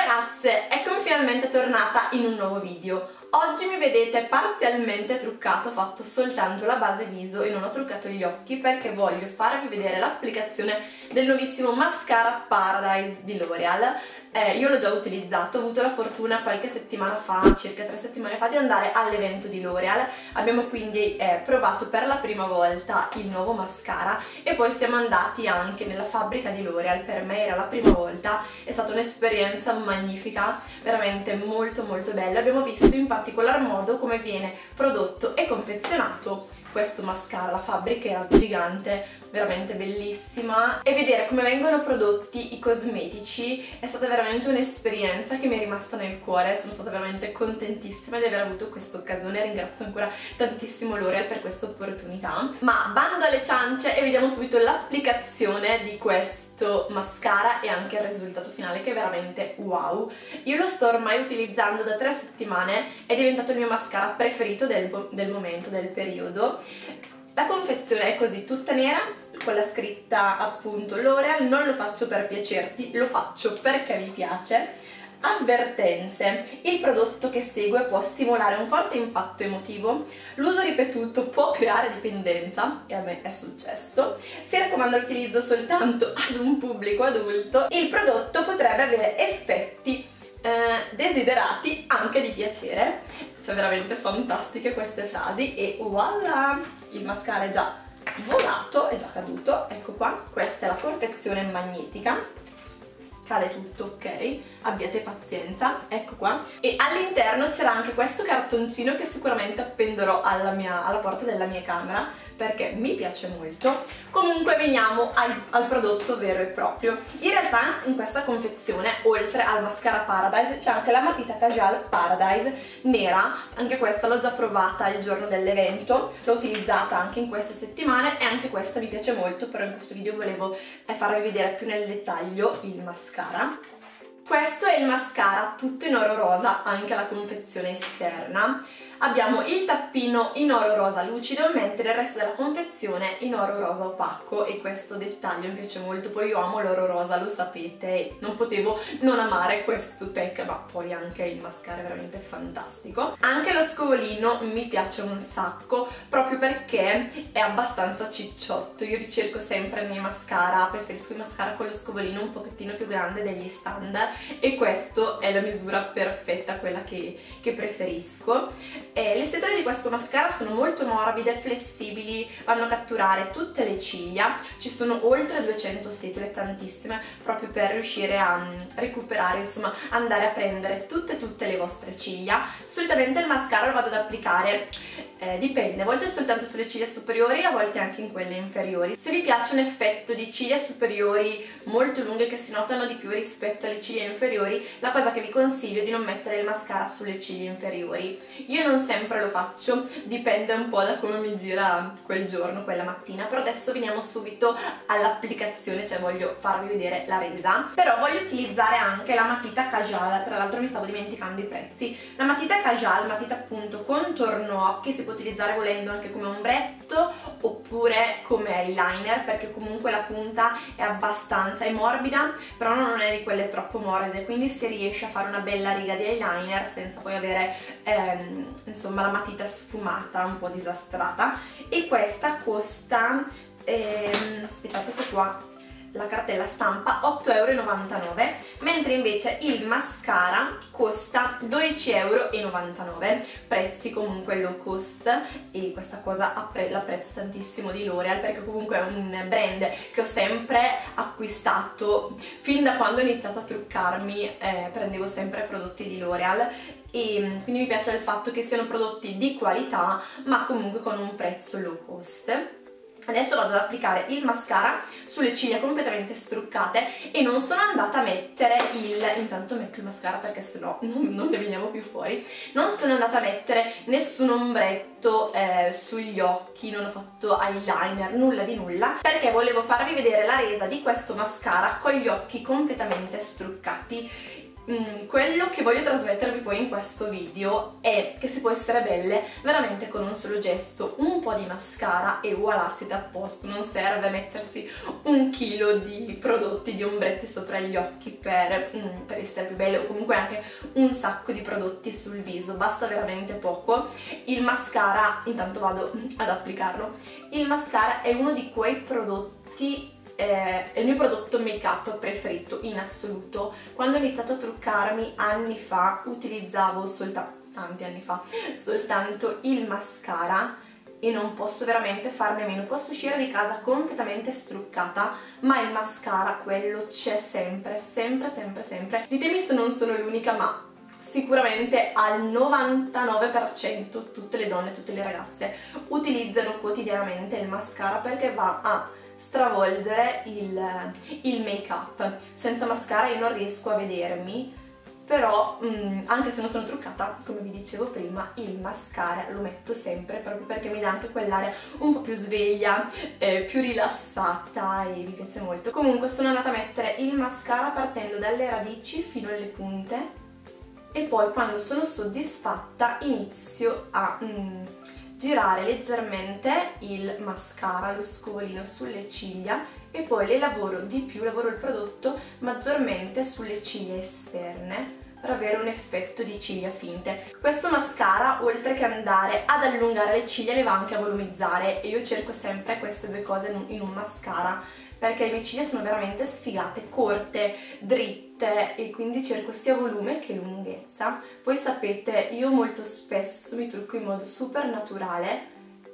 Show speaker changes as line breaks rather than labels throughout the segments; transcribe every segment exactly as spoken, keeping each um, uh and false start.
ragazze, eccomi finalmente tornata in un nuovo video. Oggi mi vedete parzialmente truccato, ho fatto soltanto la base viso e non ho truccato gli occhi perché voglio farvi vedere l'applicazione del nuovissimo mascara Paradise di L'Oreal. Eh, io l'ho già utilizzato, ho avuto la fortuna qualche settimana fa, circa tre settimane fa, di andare all'evento di L'Oreal. Abbiamo quindi eh, provato per la prima volta il nuovo mascara e poi siamo andati anche nella fabbrica di L'Oreal. Per me era la prima volta, è stata un'esperienza magnifica, veramente molto molto bella. Abbiamo visto in particolar modo come viene prodotto e confezionato questo mascara. La fabbrica era gigante, veramente bellissima, e vedere come vengono prodotti i cosmetici è stata veramente un'esperienza che mi è rimasta nel cuore. Sono stata veramente contentissima di aver avuto questa occasione, ringrazio ancora tantissimo L'Oreal per questa opportunità. Ma bando alle ciance e vediamo subito l'applicazione di questo mascara e anche il risultato finale, che è veramente wow. Io lo sto ormai utilizzando da tre settimane, è diventato il mio mascara preferito del, del momento, del periodo. La confezione è così, tutta nera, con la scritta appunto L'Oreal. Non lo faccio per piacerti, lo faccio perché mi piace. Avvertenze: il prodotto che segue può stimolare un forte impatto emotivo, l'uso ripetuto può creare dipendenza, e a me è successo, si raccomanda l'utilizzo soltanto ad un pubblico adulto, il prodotto potrebbe avere effetti eh, desiderati anche di piacere. Cioè veramente fantastiche queste frasi e voilà! Il mascara è già volato, è già caduto, ecco qua. Questa è la confezione magnetica, cade tutto, ok? Abbiate pazienza, ecco qua. E all'interno c'era anche questo cartoncino che sicuramente appenderò alla, mia, alla porta della mia camera perché mi piace molto. Comunque veniamo al, al prodotto vero e proprio. In realtà in questa confezione, oltre al mascara Paradise, c'è anche la matita Kajal Paradise nera. Anche questa l'ho già provata il giorno dell'evento, l'ho utilizzata anche in queste settimane e anche questa mi piace molto, però in questo video volevo farvi vedere più nel dettaglio il mascara. Questo è il mascara tutto in oro rosa, anche la confezione esterna. Abbiamo il tappino in oro rosa lucido, mentre il resto della confezione in oro rosa opaco, e questo dettaglio mi piace molto. Poi io amo l'oro rosa, lo sapete, e non potevo non amare questo pack, ma poi anche il mascara è veramente fantastico. Anche lo scovolino mi piace un sacco, proprio perché è abbastanza cicciotto. Io ricerco sempre nei mascara, preferisco i mascara con lo scovolino un pochettino più grande degli standard, e questo è la misura perfetta, quella che, che preferisco. E le setole di questo mascara sono molto morbide, flessibili, vanno a catturare tutte le ciglia. Ci sono oltre duecento setole, tantissime, proprio per riuscire a recuperare, insomma andare a prendere tutte tutte le vostre ciglia. Solitamente il mascara lo vado ad applicare, eh, dipende, a volte soltanto sulle ciglia superiori, a volte anche in quelle inferiori. Se vi piace un effetto di ciglia superiori molto lunghe che si notano di più rispetto alle ciglia inferiori, la cosa che vi consiglio è di non mettere il mascara sulle ciglia inferiori. Io non sempre lo faccio, dipende un po' da come mi gira quel giorno, quella mattina. Però adesso veniamo subito all'applicazione, cioè voglio farvi vedere la resa. Però voglio utilizzare anche la matita Kajal, tra l'altro mi stavo dimenticando i prezzi. La matita Kajal, matita appunto contorno occhi, si può utilizzare volendo anche come ombretto oppure come eyeliner, perché comunque la punta è abbastanza, è morbida, però non è di quelle troppo morbide, quindi si riesce a fare una bella riga di eyeliner senza poi avere ehm, insomma la matita sfumata, un po' disastrata. E questa costa, ehm, aspettate che qua la cartella stampa, otto e novantanove euro, mentre invece il mascara costa dodici e novantanove euro, prezzi comunque low cost, e questa cosa l'apprezzo tantissimo di L'Oreal, perché comunque è un brand che ho sempre acquistato fin da quando ho iniziato a truccarmi. Eh, prendevo sempre prodotti di L'Oreal e quindi mi piace il fatto che siano prodotti di qualità ma comunque con un prezzo low cost. Adesso vado ad applicare il mascara sulle ciglia completamente struccate e non sono andata a mettere il... intanto metto il mascara perché sennò non, non ne veniamo più fuori. Non sono andata a mettere nessun ombretto eh, sugli occhi, non ho fatto eyeliner, nulla di nulla, perché volevo farvi vedere la resa di questo mascara con gli occhi completamente struccati. Mm, quello che voglio trasmettervi poi in questo video è che si può essere belle veramente con un solo gesto, un po' di mascara e voilà, siete a posto. Non serve mettersi un chilo di prodotti, di ombretti sopra gli occhi per, mm, per essere più belle, o comunque anche un sacco di prodotti sul viso, basta veramente poco. Il mascara, intanto vado ad applicarlo, il mascara è uno di quei prodotti, Eh, è il mio prodotto make up preferito in assoluto. Quando ho iniziato a truccarmi anni fa utilizzavo soltanto, tanti anni fa, soltanto il mascara e non posso veramente farne a meno. Posso uscire di casa completamente struccata, ma il mascara, quello c'è sempre, sempre, sempre, sempre. Ditemi se non sono l'unica, ma sicuramente al novantanove per cento tutte le donne, tutte le ragazze utilizzano quotidianamente il mascara perché va a stravolgere il, il make up. Senza mascara io non riesco a vedermi, però mh, anche se non sono truccata, come vi dicevo prima, il mascara lo metto sempre proprio perché mi dà anche quell'aria un po' più sveglia, eh, più rilassata, e mi piace molto. Comunque sono andata a mettere il mascara partendo dalle radici fino alle punte e poi quando sono soddisfatta inizio a mh, girare leggermente il mascara, lo scovolino sulle ciglia e poi le lavoro di più, lavoro il prodotto maggiormente sulle ciglia esterne per avere un effetto di ciglia finte. Questo mascara, oltre che andare ad allungare le ciglia, le va anche a volumizzare e io cerco sempre queste due cose in un, in un mascara perché le mie ciglia sono veramente sfigate, corte, dritte, e quindi cerco sia volume che lunghezza. Poi sapete, io molto spesso mi trucco in modo super naturale,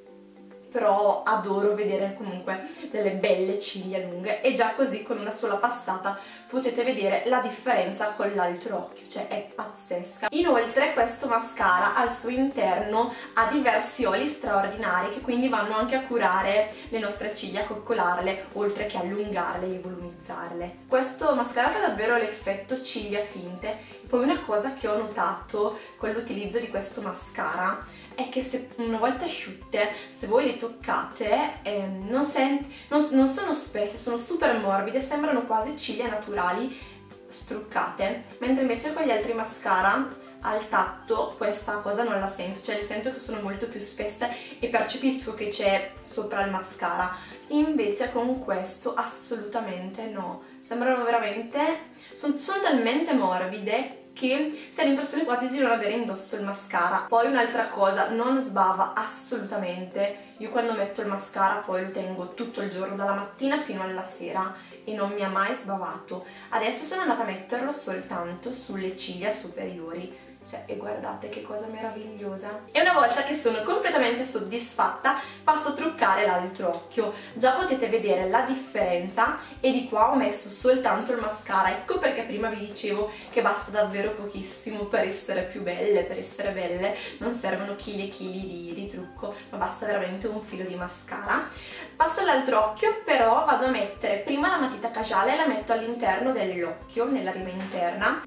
però adoro vedere comunque delle belle ciglia lunghe e già così con una sola passata potete vedere la differenza con l'altro occhio, cioè è pazzesca. Inoltre questo mascara al suo interno ha diversi oli straordinari che quindi vanno anche a curare le nostre ciglia, a coccolarle, oltre che allungarle e volumizzarle. Questo mascara fa davvero l'effetto ciglia finte. Poi una cosa che ho notato con l'utilizzo di questo mascara è che se una volta asciutte, se voi le toccate, eh, non, senti, non, non sono spesse, sono super morbide, sembrano quasi ciglia naturali struccate, mentre invece con gli altri mascara al tatto questa cosa non la sento, cioè le sento che sono molto più spesse e percepisco che c'è sopra il mascara. Invece con questo assolutamente no, sembrano veramente, sono, sono talmente morbide che si ha l'impressione quasi di non avere indosso il mascara. Poi un'altra cosa, non sbava assolutamente. Io quando metto il mascara poi lo tengo tutto il giorno, dalla mattina fino alla sera, e non mi ha mai sbavato. Adesso sono andata a metterlo soltanto sulle ciglia superiori, cioè, e guardate che cosa meravigliosa. E una volta che sono completamente soddisfatta passo a truccare l'altro occhio. Già potete vedere la differenza, e di qua ho messo soltanto il mascara. Ecco perché prima vi dicevo che basta davvero pochissimo per essere più belle, per essere belle non servono chili e chili di, di trucco, ma basta veramente un filo di mascara. Passo all'altro occhio, però vado a mettere prima la matita caciale e la metto all'interno dell'occhio, nella rima interna.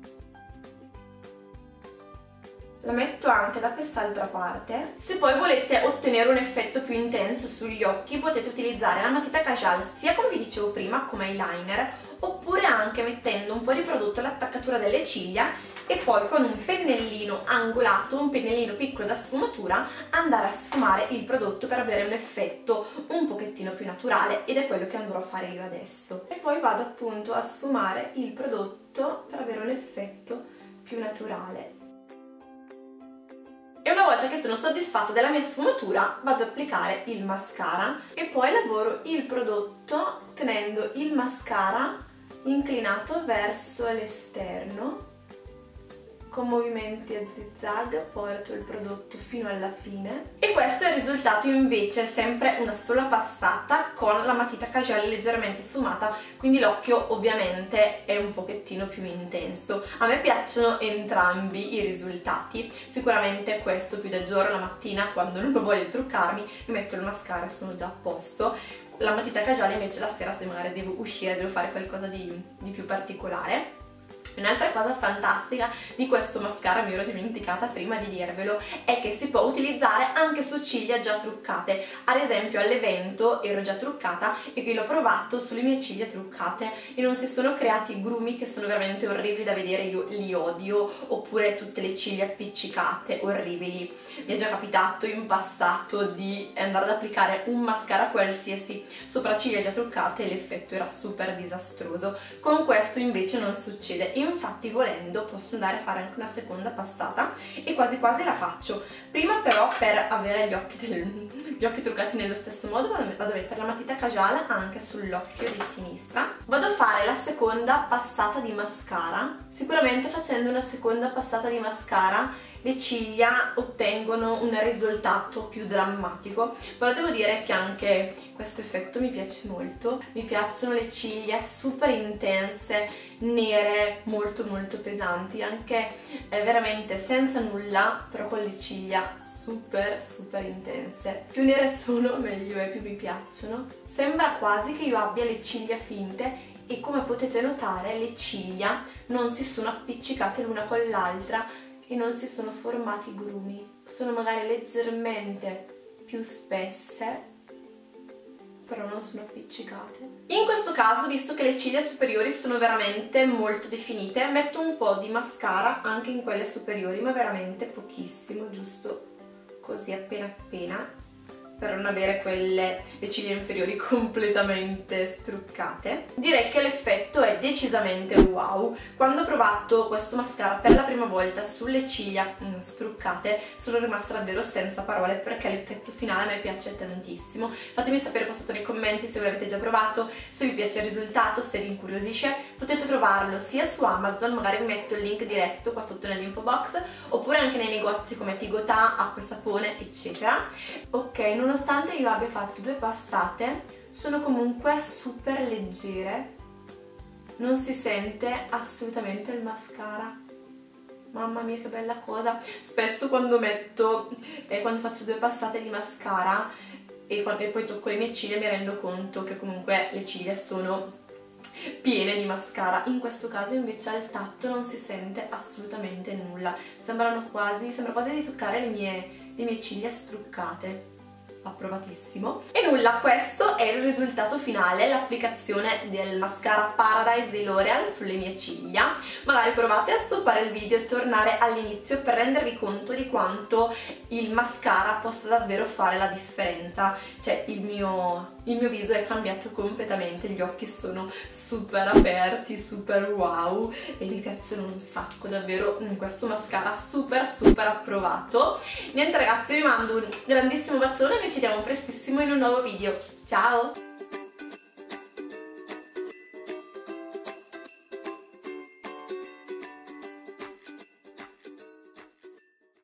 La metto anche da quest'altra parte. Se poi volete ottenere un effetto più intenso sugli occhi potete utilizzare la matita caciale sia, come vi dicevo prima, come eyeliner, oppure anche mettendo un po' di prodotto all'attaccatura delle ciglia e poi con un pennellino angolato, un pennellino piccolo da sfumatura, andare a sfumare il prodotto per avere un effetto un pochettino più naturale, ed è quello che andrò a fare io adesso. E poi vado appunto a sfumare il prodotto per avere un effetto più naturale. E una volta che sono soddisfatta della mia sfumatura vado ad applicare il mascara e poi lavoro il prodotto tenendo il mascara inclinato verso l'esterno. Con movimenti a zigzag porto il prodotto fino alla fine, e questo è il risultato invece sempre una sola passata con la matita caciale leggermente sfumata, quindi l'occhio ovviamente è un pochettino più intenso. A me piacciono entrambi i risultati, sicuramente questo più da giorno, la mattina quando non voglio truccarmi mi metto il mascara e sono già a posto. La matita caciale invece la sera, se magari devo uscire, devo fare qualcosa di, di più particolare. Un'altra cosa fantastica di questo mascara, mi ero dimenticata prima di dirvelo, è che si può utilizzare anche su ciglia già truccate. Ad esempio all'evento ero già truccata e l'ho provato sulle mie ciglia truccate e non si sono creati grumi che sono veramente orribili da vedere, io li odio, oppure tutte le ciglia appiccicate, orribili. Mi è già capitato in passato di andare ad applicare un mascara qualsiasi sopra ciglia già truccate e l'effetto era super disastroso. Con questo invece non succede. Infatti volendo posso andare a fare anche una seconda passata e quasi quasi la faccio. Prima però, per avere gli occhi, del, gli occhi truccati nello stesso modo, vado a mettere la matita Kajal anche sull'occhio di sinistra. Vado a fare la seconda passata di mascara. Sicuramente facendo una seconda passata di mascara le ciglia ottengono un risultato più drammatico, però devo dire che anche questo effetto mi piace molto. Mi piacciono le ciglia super intense, nere, molto molto pesanti, anche eh, veramente senza nulla, però con le ciglia super super intense. Più nere sono meglio è, più mi piacciono. Sembra quasi che io abbia le ciglia finte e come potete notare le ciglia non si sono appiccicate l'una con l'altra e non si sono formati grumi. Sono magari leggermente più spesse, però non sono appiccicate. In questo caso, visto che le ciglia superiori sono veramente molto definite, metto un po' di mascara anche in quelle superiori, ma veramente pochissimo, giusto così appena appena, per non avere quelle, le ciglia inferiori completamente struccate. Direi che l'effetto è decisamente wow. Quando ho provato questo mascara per la prima volta sulle ciglia mm, struccate sono rimasta davvero senza parole, perché l'effetto finale a me piace tantissimo. Fatemi sapere qua sotto nei commenti se voi l'avete già provato, se vi piace il risultato, se vi incuriosisce. Potete trovarlo sia su Amazon, magari vi metto il link diretto qua sotto nell'info box, oppure anche nei negozi come Tigotà, Acqua e Sapone, eccetera. Ok, nonostante io abbia fatto due passate, sono comunque super leggere, non si sente assolutamente il mascara. Mamma mia che bella cosa. Spesso quando metto, eh, quando faccio due passate di mascara e, quando, e poi tocco le mie ciglia mi rendo conto che comunque le ciglia sono piene di mascara. In questo caso invece al tatto non si sente assolutamente nulla, sembrano quasi, sembra quasi di toccare le mie, le mie ciglia struccate. Approvatissimo. E nulla, questo è il risultato finale, l'applicazione del mascara Paradise di L'Oreal sulle mie ciglia. Magari provate a stoppare il video e tornare all'inizio per rendervi conto di quanto il mascara possa davvero fare la differenza. Cioè il mio, il mio viso è cambiato completamente, gli occhi sono super aperti, super wow e mi piacciono un sacco, davvero questo mascara super super approvato. Niente ragazzi, vi mando un grandissimo bacione e noi ci vediamo prestissimo in un nuovo video. Ciao!